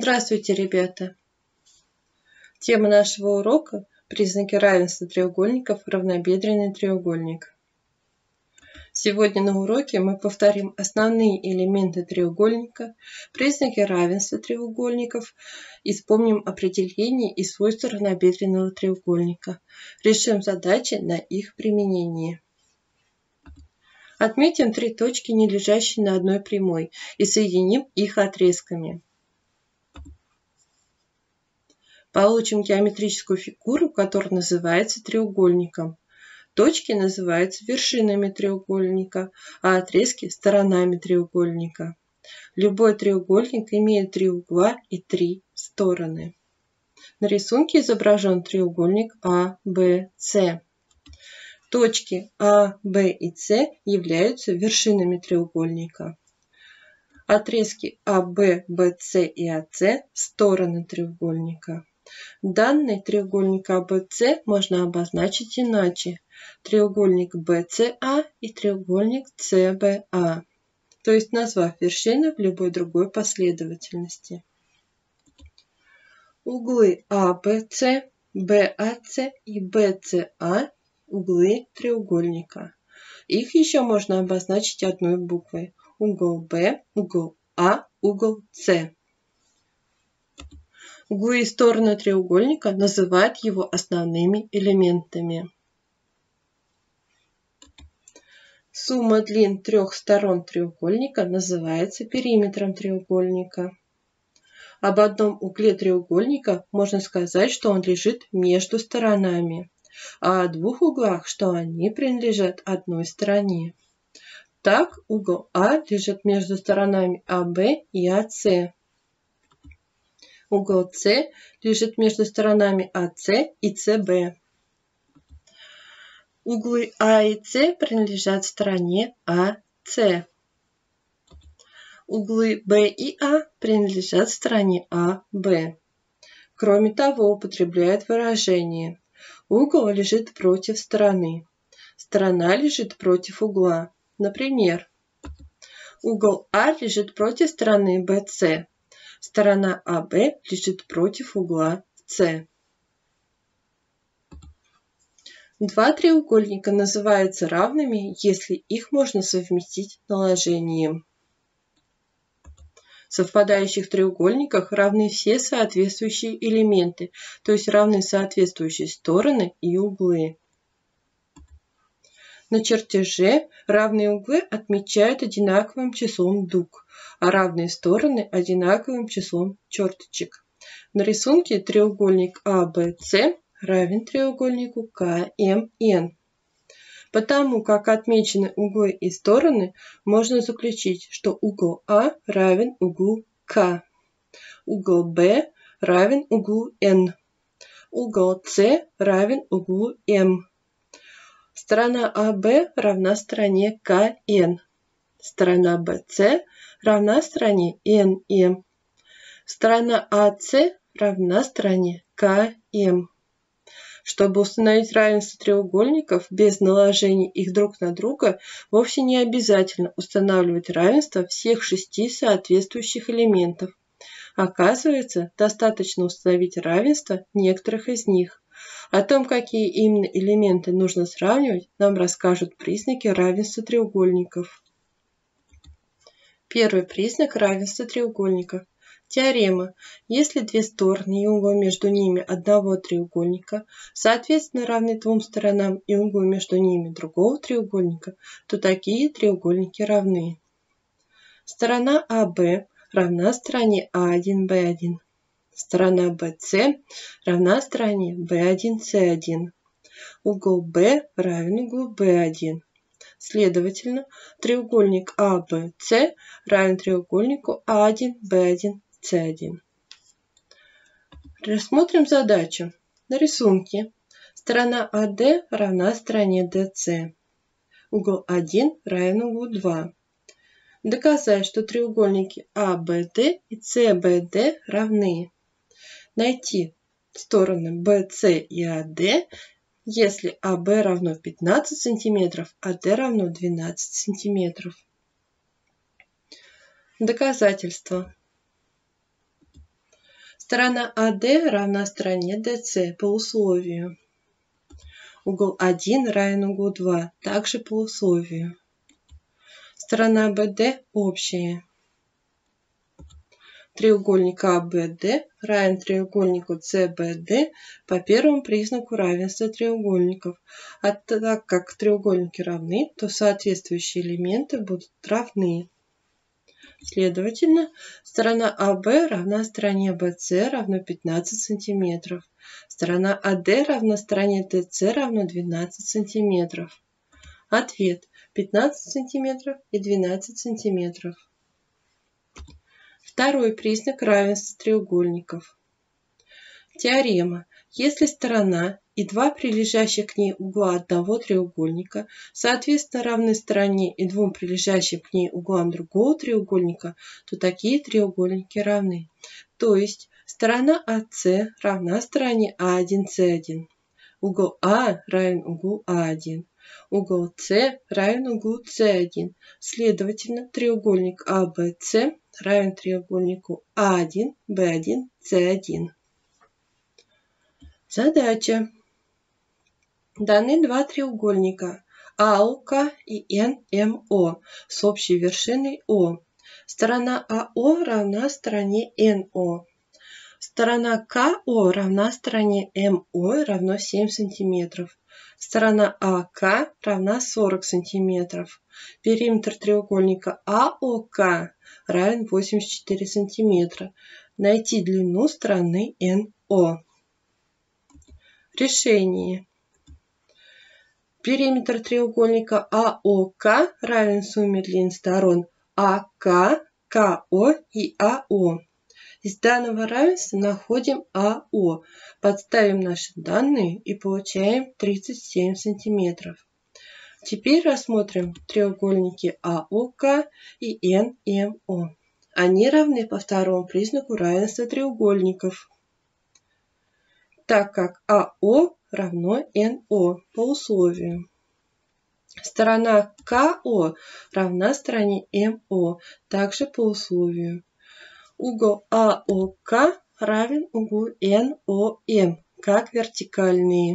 Здравствуйте, ребята! Тема нашего урока – признаки равенства треугольников, равнобедренный треугольник. Сегодня на уроке мы повторим основные элементы треугольника, признаки равенства треугольников и вспомним определение и свойства равнобедренного треугольника. Решим задачи на их применение. Отметим три точки, не лежащие на одной прямой, и соединим их отрезками. Получим геометрическую фигуру, которая называется треугольником. Точки называются вершинами треугольника, а отрезки – сторонами треугольника. Любой треугольник имеет три угла и три стороны. На рисунке изображен треугольник А, Б, С. Точки А, Б и С являются вершинами треугольника. Отрезки АБ, БС и АС – стороны треугольника. Данный треугольник АБС можно обозначить иначе. Треугольник БСА и треугольник СБА, то есть назвав вершины в любой другой последовательности. Углы АБС, БАС и БСА – углы треугольника. Их еще можно обозначить одной буквой. Угол Б, угол А, угол С. Углы и стороны треугольника называют его основными элементами. Сумма длин трех сторон треугольника называется периметром треугольника. Об одном угле треугольника можно сказать, что он лежит между сторонами, а о двух углах, что они принадлежат одной стороне. Так, угол А лежит между сторонами АБ и АС. Угол С лежит между сторонами АС и СБ. Углы А и С принадлежат стороне АС. Углы Б и А принадлежат стороне АБ. Кроме того, употребляют выражение «угол лежит против стороны», «сторона лежит против угла». Например, угол А лежит против стороны БС. Сторона АБ лежит против угла С. Два треугольника называются равными, если их можно совместить наложением. В совпадающих треугольниках равны все соответствующие элементы, то есть равны соответствующие стороны и углы. На чертеже равные углы отмечают одинаковым числом дуг, а равные стороны одинаковым числом черточек. На рисунке треугольник АБС равен треугольнику КМН. Потому как отмечены углы и стороны, можно заключить, что угол А равен углу К, угол Б равен углу Н, угол С равен углу М. Сторона АБ равна стороне КН. Сторона БС равна стороне НМ. Сторона АС равна стороне КМ. Чтобы установить равенство треугольников без наложения их друг на друга, вовсе не обязательно устанавливать равенство всех 6 соответствующих элементов. Оказывается, достаточно установить равенство некоторых из них. О том, какие именно элементы нужно сравнивать, нам расскажут признаки равенства треугольников. Первый признак равенства треугольников. Теорема. Если две стороны и угол между ними одного треугольника соответственно равны двум сторонам и углу между ними другого треугольника, то такие треугольники равны. Сторона АБ равна стороне А1, Б1. Сторона БС равна стороне Б1, С1. Угол Б равен углу Б1. Следовательно, треугольник АБС равен треугольнику А1, Б1, С1. Рассмотрим задачу. На рисунке сторона АД равна стороне ДС. Угол 1 равен углу 2. Доказать, что треугольники АБД и СБД равны. Найти стороны БС и АД, если АБ равно 15 см, АД равно 12 см. Доказательство. Сторона АД равна стороне ДС по условию. Угол 1 равен углу 2, также по условию. Сторона БД общая. Треугольник АБД равен треугольнику СБД по первому признаку равенства треугольников. А так как треугольники равны, то соответствующие элементы будут равны. Следовательно, сторона АБ равна стороне БС равно 15 см. Сторона АД равна стороне ДС равно 12 см. Ответ: 15 см и 12 см. Второй признак равенства треугольников. Теорема. Если сторона и два прилежащих к ней угла одного треугольника соответственно равны стороне и двум прилежащим к ней углам другого треугольника, то такие треугольники равны. То есть сторона АС равна стороне А1С1. Угол А равен углу А1. Угол С равен углу С1. Следовательно, треугольник АБС равен треугольнику А1, Б1, С1. Задача. Даны два треугольника АОК и НМО с общей вершиной О. Сторона АО равна стороне НО. Сторона КО равна стороне МО равно 7 см. Сторона АК равна 40 см. Периметр треугольника АОК равен 84 см. Найти длину стороны НО. Решение. Периметр треугольника АОК равен сумме длин сторон АК, КО и АО. Из данного равенства находим АО. Подставим наши данные и получаем 37 см. Теперь рассмотрим треугольники АОК и НМО. Они равны по второму признаку равенства треугольников, так как АО равно НО по условию. Сторона КО равна стороне МО, также по условию. Угол АОК равен углу НОМ, как вертикальные.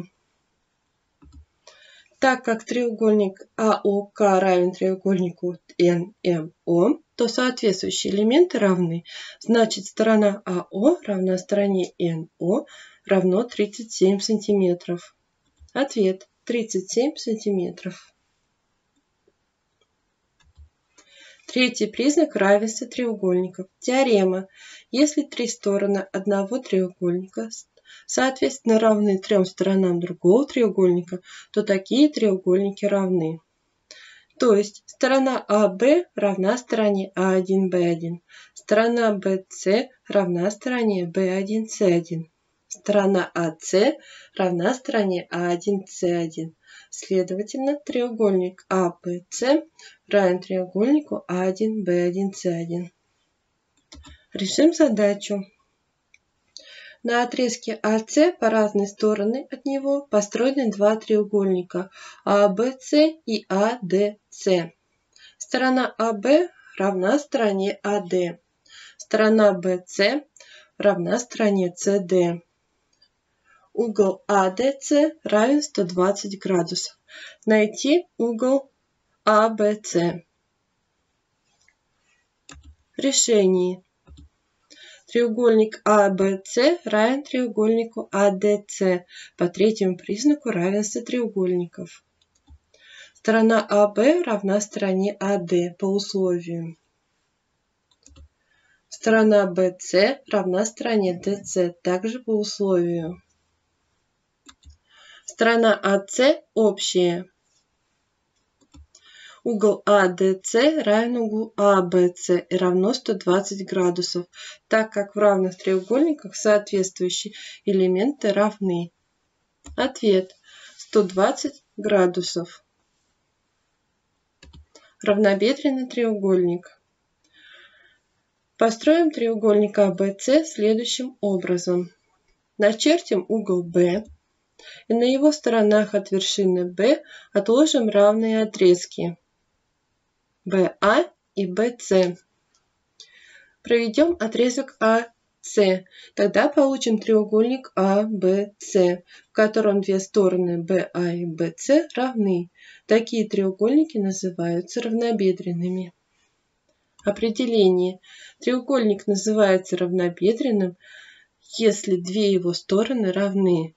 Так как треугольник АОК равен треугольнику НМО, то соответствующие элементы равны. Значит, сторона АО равна стороне НО равно 37 см. Ответ: 37 см. Третий признак равенства треугольников. Теорема. Если три стороны одного треугольника соответственно равны трем сторонам другого треугольника, то такие треугольники равны. То есть сторона АБ равна стороне А1, Б1. Сторона БС равна стороне Б1, С1. Сторона АС равна стороне А1, С1. Следовательно, треугольник АБС равен треугольнику А1, Б1, С1. Решим задачу. На отрезке АС по разные стороны от него построены два треугольника АБС и АДС. Сторона АБ равна стороне АД. Сторона БС равна стороне СД. Угол АДС равен 120 градусов. Найти угол АБС. Решение. Треугольник АБС равен треугольнику АДС по третьему признаку равенства треугольников. Сторона АБ равна стороне АД по условию. Сторона БС равна стороне ДС, также по условию. Сторона АС общая. Угол АДС равен углу АБС и равно 120 градусов, так как в равных треугольниках соответствующие элементы равны. Ответ: 120 градусов. Равнобедренный треугольник. Построим треугольник АБС следующим образом. Начертим угол Б и на его сторонах от вершины Б отложим равные отрезки БА и БС. Проведем отрезок АС С. Тогда получим треугольник АБС, в котором две стороны БА и БС равны. Такие треугольники называются равнобедренными. Определение. Треугольник называется равнобедренным, если две его стороны равны.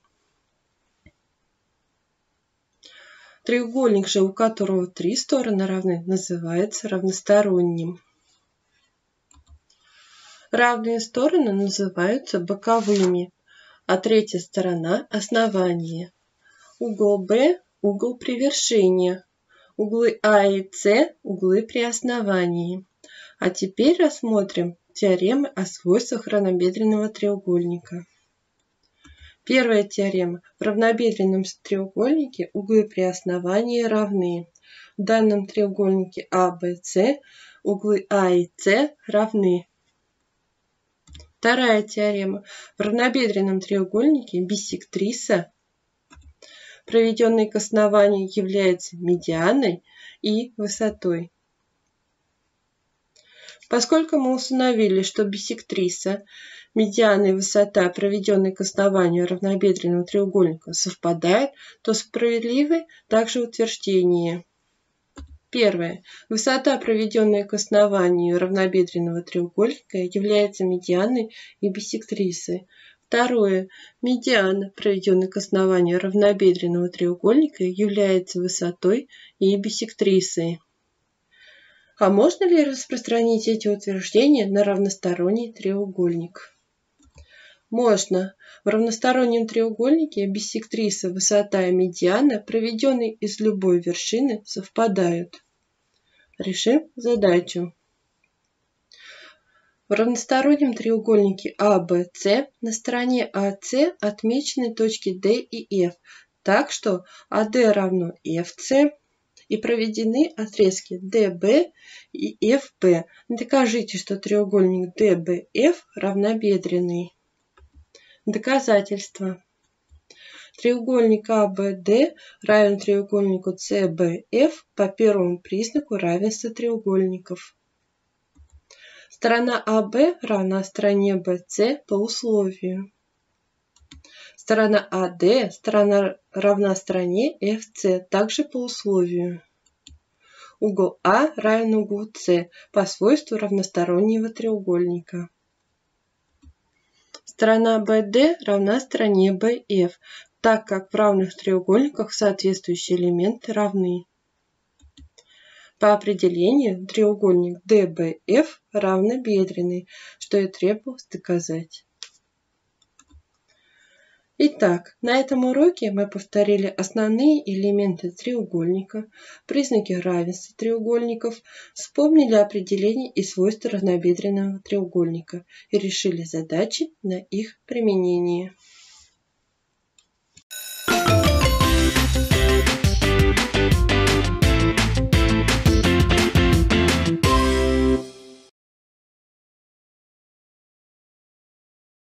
Треугольник же, у которого три стороны равны, называется равносторонним. Равные стороны называются боковыми, а третья сторона – основание. Угол Б – угол при вершине. Углы А и С – углы при основании. А теперь рассмотрим теоремы о свойствах равнобедренного треугольника. Первая теорема. В равнобедренном треугольнике углы при основании равны. В данном треугольнике АБС углы А и С равны. Вторая теорема. В равнобедренном треугольнике биссектриса, проведенной к основанию, является медианой и высотой. Поскольку мы установили, что биссектриса, медиана и высота, проведенной к основанию равнобедренного треугольника, совпадают, то справедливы также утверждения. Первое. Высота, проведенная к основанию равнобедренного треугольника, является медианой и биссектрисой. Второе. Медиана, проведенная к основанию равнобедренного треугольника, является высотой и биссектрисой. А можно ли распространить эти утверждения на равносторонний треугольник? Можно. В равностороннем треугольнике биссектриса, высота и медиана, проведенные из любой вершины, совпадают. Решим задачу. В равностороннем треугольнике АБС на стороне АС отмечены точки D и F, так что AD равно FC и проведены отрезки DB и FB. Докажите, что треугольник DBF равнобедренный. Доказательство. Треугольник АБД равен треугольнику CBF по первому признаку равенства треугольников. Сторона АБ равна стороне BC по условию. Сторона АД равна стороне FC также по условию. Угол А равен углу С по свойству равностороннего треугольника. Сторона BD равна стороне BF, так как в равных треугольниках соответствующие элементы равны. По определению треугольник DBF равнобедренный, что и требовалось доказать. Итак, на этом уроке мы повторили основные элементы треугольника, признаки равенства треугольников, вспомнили определение и свойства равнобедренного треугольника и решили задачи на их применение.